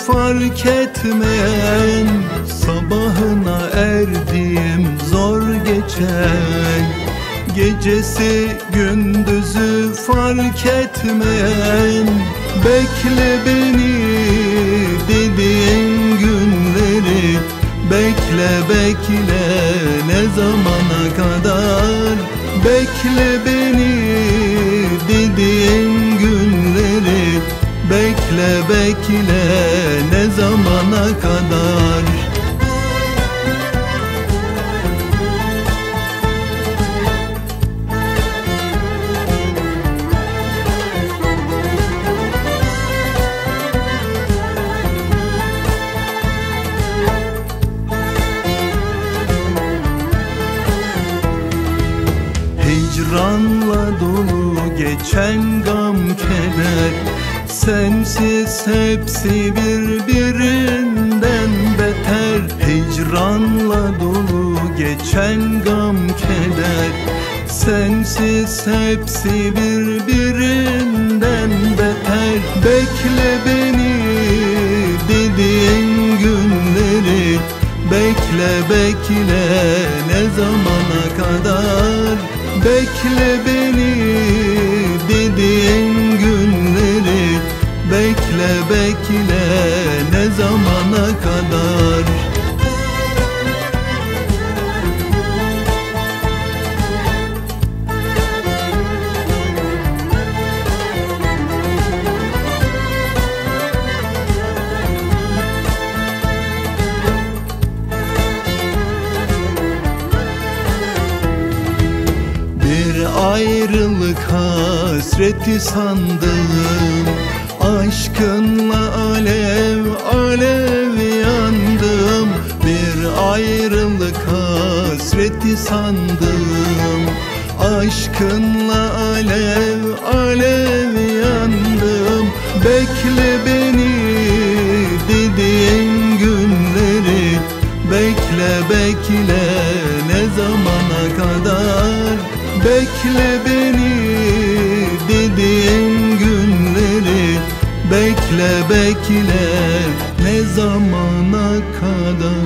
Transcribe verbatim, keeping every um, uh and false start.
fark etmeyen, sabahına erdiğim zor geçen, gecesi gündüzü fark etmeyen, bekle beni dediğin günleri, bekle bekle ne zamana kadar, bekle beni dediğin günleri, bekle bekle ne zamana kadar. Hicranla dolu geçen gam keder, sensiz hepsi birbirinden beter. Hicranla dolu geçen gam keder, sensiz hepsi birbirinden beter. Bekle beni dediğin günleri, bekle bekle ne zamana kadar, bekle beni dediğin günleri, bekle bekle ne zamana kadar. Ayrılık hasreti sandım, aşkınla alev alev yandım. Bir ayrılık hasreti sandım, aşkınla alev alev yandım. Bekle beni dediğin günleri, bekle bekle ne zamana kadar, bekle beni dediğin günleri, bekle bekle ne zamana kadar.